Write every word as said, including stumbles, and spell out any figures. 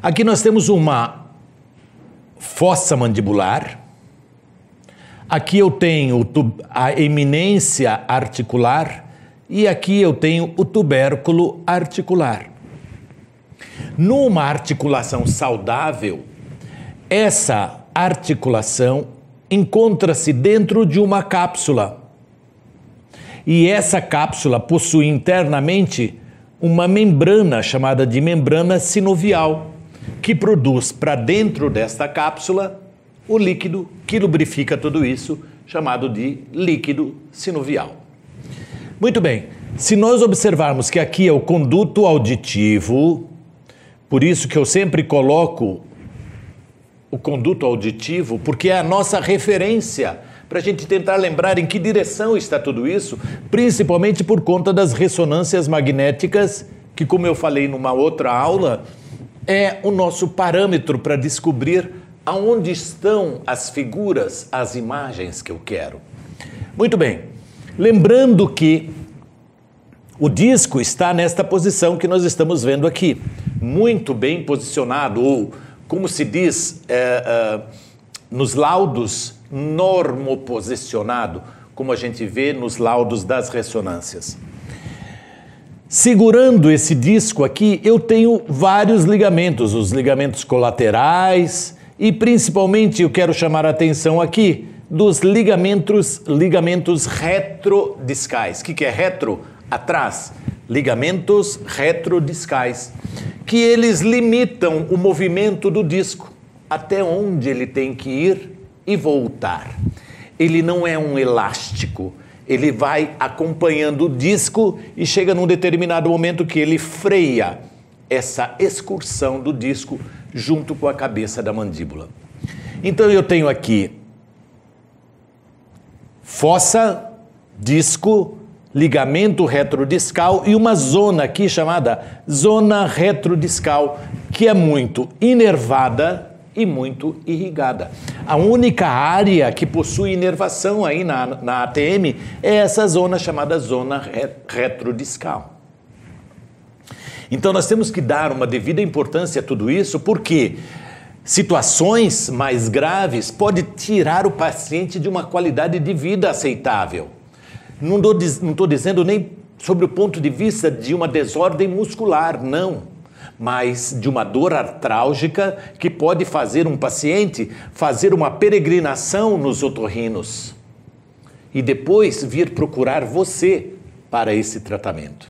Aqui nós temos uma fossa mandibular. Aqui eu tenho a eminência articular e aqui eu tenho o tubérculo articular. Numa articulação saudável, essa articulação encontra-se dentro de uma cápsula. E essa cápsula possui internamente uma membrana chamada de membrana sinovial, que produz para dentro desta cápsula o líquido que lubrifica tudo isso, chamado de líquido sinovial. Muito bem, se nós observarmos que aqui é o conduto auditivo, por isso que eu sempre coloco o conduto auditivo, porque é a nossa referência para a gente tentar lembrar em que direção está tudo isso, principalmente por conta das ressonâncias magnéticas, que, como eu falei numa outra aula, é o nosso parâmetro para descobrir aonde estão as figuras, as imagens que eu quero. Muito bem, lembrando que o disco está nesta posição que nós estamos vendo aqui, muito bem posicionado, ou, como se diz é, é, nos laudos, normoposicionado, como a gente vê nos laudos das ressonâncias. Segurando esse disco aqui, eu tenho vários ligamentos, os ligamentos colaterais e principalmente eu quero chamar a atenção aqui dos ligamentos, ligamentos retrodiscais. O que, que é retro? Atrás. Ligamentos retrodiscais, que eles limitam o movimento do disco, até onde ele tem que ir e voltar. Ele não é um elástico. Ele vai acompanhando o disco e chega num determinado momento que ele freia essa excursão do disco junto com a cabeça da mandíbula. Então eu tenho aqui fossa, disco, ligamento retrodiscal e uma zona aqui chamada zona retrodiscal, que é muito inervada e muito irrigada. A única área que possui inervação aí na, na A T M é essa zona chamada zona re, retrodiscal. Então nós temos que dar uma devida importância a tudo isso, porque situações mais graves podem tirar o paciente de uma qualidade de vida aceitável. Não estou dizendo nem sobre o ponto de vista de uma desordem muscular, não. Mas de uma dor artrálgica que pode fazer um paciente fazer uma peregrinação nos otorrinos e depois vir procurar você para esse tratamento.